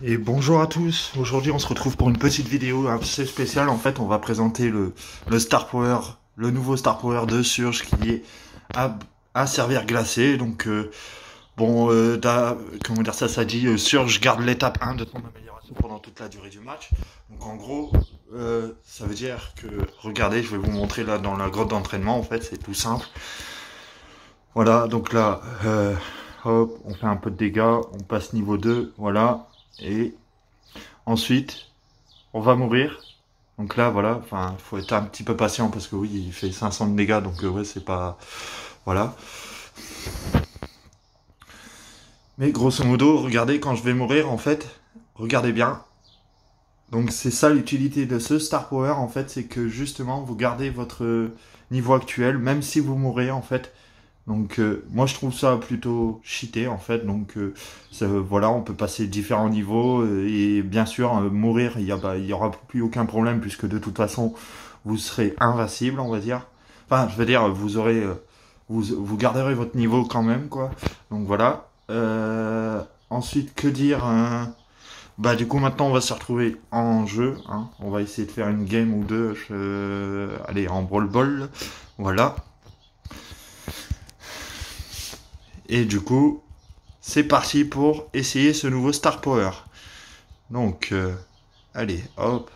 Et bonjour à tous, aujourd'hui on se retrouve pour une petite vidéo assez spéciale. En fait on va présenter le Star Power, le nouveau Star Power de Surge qui est à servir glacé. Donc comment dire ça, ça dit Surge garde l'étape 1 de ton amélioration pendant toute la durée du match. Donc en gros ça veut dire que, regardez, je vais vous montrer là dans la grotte d'entraînement. En fait c'est tout simple. Voilà, donc là hop, on fait un peu de dégâts, on passe niveau 2, voilà. Et ensuite, on va mourir. Donc là, voilà, enfin, faut être un petit peu patient parce que oui, il fait 500 de dégâts, donc ouais, c'est pas... Voilà. Mais grosso modo, regardez, quand je vais mourir, en fait, regardez bien. Donc c'est ça l'utilité de ce Star Power, en fait, c'est que justement, vous gardez votre niveau actuel, même si vous mourrez, en fait. Donc moi je trouve ça plutôt cheaté en fait. Donc voilà, on peut passer différents niveaux et bien sûr mourir, il y aura plus aucun problème puisque de toute façon vous serez invincible, on va dire. Enfin, je veux dire, vous aurez vous garderez votre niveau quand même quoi. Donc voilà. Ensuite, que dire Bah du coup maintenant on va se retrouver en jeu, hein. On va essayer de faire une game ou deux. Allez, en Brawl Ball. Voilà. Et du coup, c'est parti pour essayer ce nouveau Star Power. Donc, allez, hop.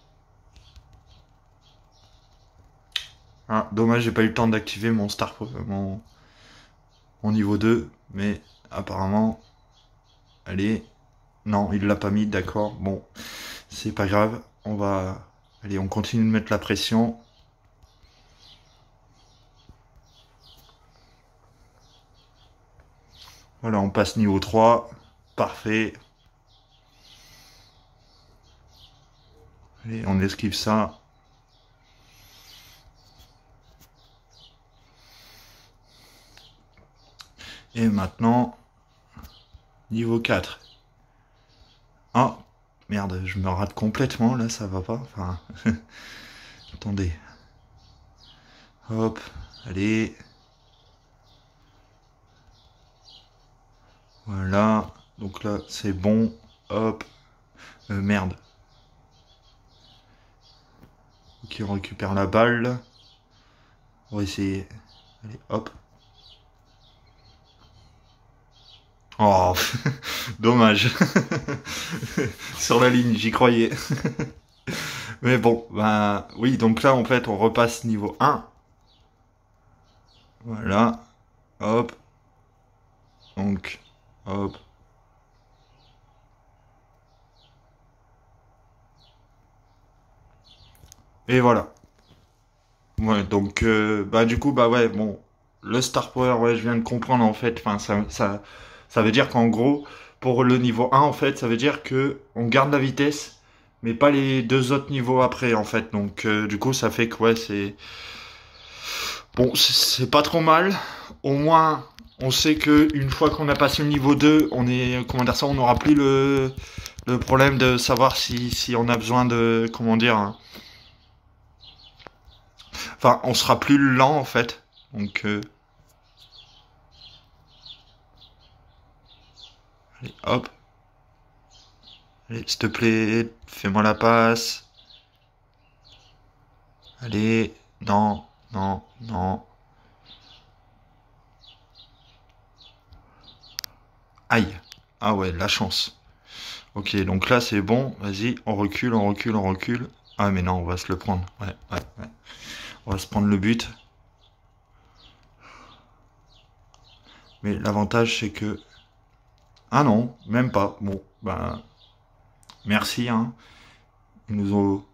Ah, dommage, j'ai pas eu le temps d'activer mon Star Power, mon niveau 2. Mais apparemment, allez. Non, il l'a pas mis, d'accord. Bon, c'est pas grave. Allez, on continue de mettre la pression. Voilà, on passe niveau 3. Parfait. Allez, on esquive ça. Et maintenant, niveau 4. Ah, merde, je me rate complètement, là, ça va pas. Enfin, attendez. Hop, allez. Voilà, donc là, c'est bon. Hop, merde. Ok, on récupère la balle. On va essayer. Allez, hop. Oh, dommage. Sur la ligne, j'y croyais. Mais bon, ben oui, donc là, en fait, on repasse niveau 1. Voilà. Hop. Donc, hop. Et voilà. Ouais, donc, bah du coup, bah ouais, bon. Le Star Power, ouais, je viens de comprendre, en fait. Enfin, ça veut dire qu'en gros, pour le niveau 1, en fait, ça veut dire que on garde la vitesse, mais pas les deux autres niveaux après, en fait. Donc, du coup, ça fait que, ouais, c'est... Bon, c'est pas trop mal. Au moins, on sait que une fois qu'on a passé le niveau 2, on est, comment dire ça, on n'aura plus le problème de savoir si on a besoin de, comment dire, hein. Enfin, on sera plus lent, en fait. Donc, allez, hop. Allez, s'il te plaît, fais-moi la passe. Allez, non, non, non. Aïe. Ah ouais, la chance. Ok, donc là c'est bon. Vas-y, on recule, on recule, on recule. Ah mais non, on va se le prendre. Ouais, ouais, ouais. On va se prendre le but. Mais l'avantage c'est que... Ah non, même pas. Bon, ben... Merci, hein. Ils nous ont...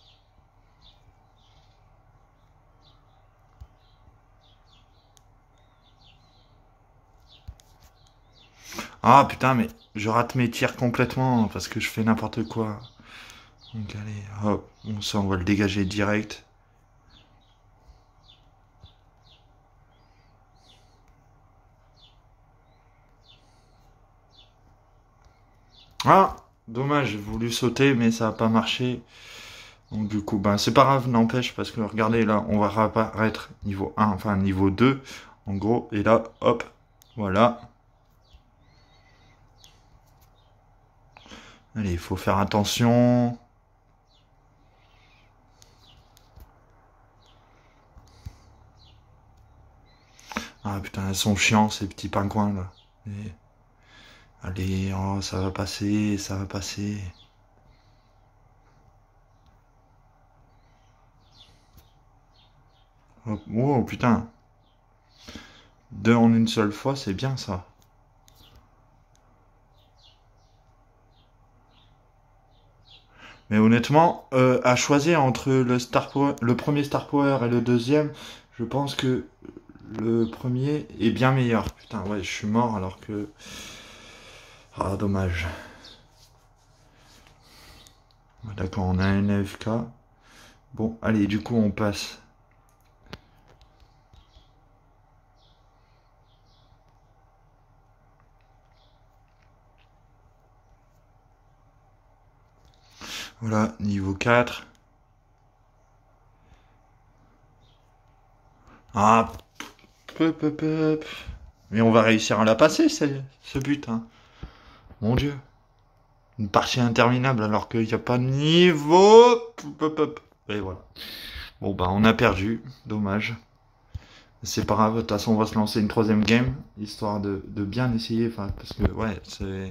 Ah putain, mais je rate mes tirs complètement parce que je fais n'importe quoi. Donc allez, hop, bon, ça on va le dégager direct. Ah, dommage, j'ai voulu sauter mais ça n'a pas marché. Donc du coup, ben c'est pas grave, n'empêche, parce que regardez là, on va réapparaître niveau 1, enfin niveau 2, en gros, et là, hop, voilà. Allez, il faut faire attention. Ah putain, elles sont chiants ces petits pingouins là. Et... Allez, oh, ça va passer, ça va passer. Oh, oh, putain. 2 en une seule fois, c'est bien ça. Mais honnêtement, à choisir entre le premier Star Power et le deuxième, je pense que le premier est bien meilleur. Putain, ouais, je suis mort alors que... Ah, dommage. D'accord, on a un AFK. Bon, allez, du coup, on passe. Voilà, niveau 4. Ah, peu. Mais on va réussir à la passer, ce but, hein. Mon Dieu. Une partie interminable alors qu'il n'y a pas de niveau. Et voilà. Bon, bah, on a perdu. Dommage. C'est pas grave, de toute façon, on va se lancer une troisième game, histoire de bien essayer, enfin, parce que, ouais, c'est...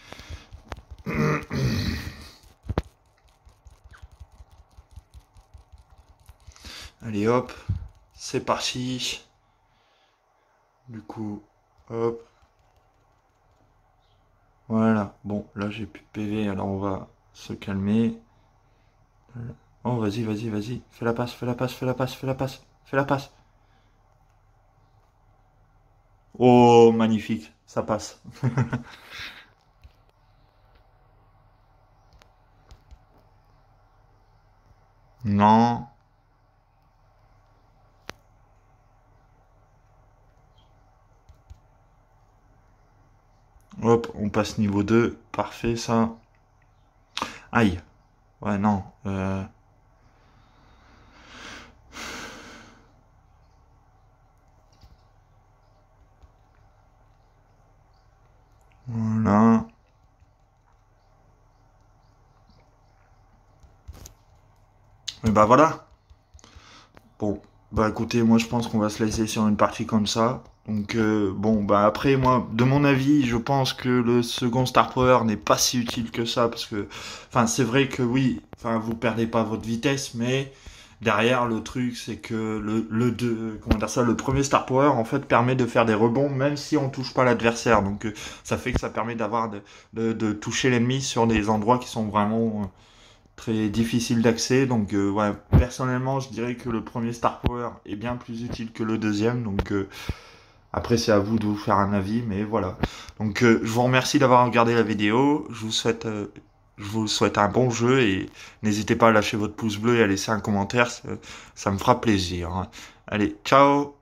Allez, hop, c'est parti. Du coup, hop. Voilà, bon, là, j'ai plus de PV, alors on va se calmer. Oh, vas-y, fais la passe, fais la passe, fais la passe, fais la passe, fais la passe. Oh, magnifique, ça passe. Non. Hop, on passe niveau 2. Parfait, ça. Aïe. Ouais, non. Voilà. Et bah voilà. Bon, bah écoutez, moi je pense qu'on va se laisser sur une partie comme ça. Donc bon, bah après moi, de mon avis, je pense que le second Star Power n'est pas si utile que ça parce que, enfin, c'est vrai que oui, enfin, vous perdez pas votre vitesse, mais derrière le truc, c'est que comment dire ça, le premier Star Power en fait permet de faire des rebonds même si on touche pas l'adversaire. Donc ça fait que ça permet d'avoir de toucher l'ennemi sur des endroits qui sont vraiment très difficile d'accès. Donc ouais, personnellement, je dirais que le premier Star Power est bien plus utile que le deuxième. Donc après, c'est à vous de vous faire un avis, mais voilà. Donc je vous remercie d'avoir regardé la vidéo. Je vous souhaite un bon jeu et n'hésitez pas à lâcher votre pouce bleu et à laisser un commentaire, ça me fera plaisir, hein. Allez, ciao!